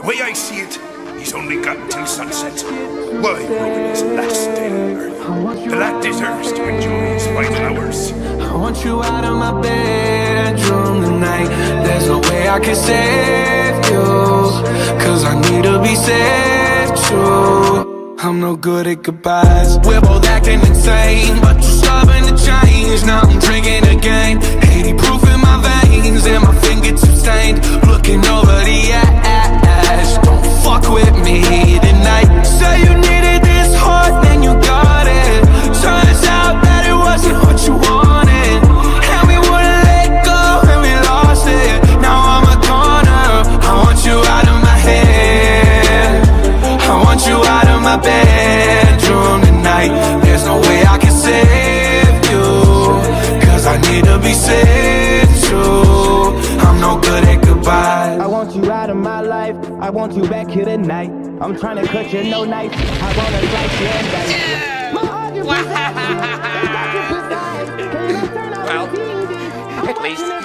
way I see it, he's only got until sunset. Why ruin his last day on Earth? The lad deserves to enjoy his final hours. I want you out of my bedroom tonight. There's no way I can save you, cause I need to be saved too. I'm no good at goodbyes. We're both acting insane, but you're stubborn to change. Now I'm drinking again, 80 proof in my veins, and my fingertips stained. Looking over the ash, don't fuck with me tonight. Say you needed this hard, then you got it. Turns out that it wasn't what you wanted, and we wouldn't let go, and we lost it. Now I'm a goner. I want you out of my head, I want you out of my bedroom tonight. There's no way I can save you, cause I need to be saved too. I'm no good at goodbye. I want you out of my life, I want you back here tonight. I'm trying to cut you, no knife, I wanna slice you and dice you. Well, at least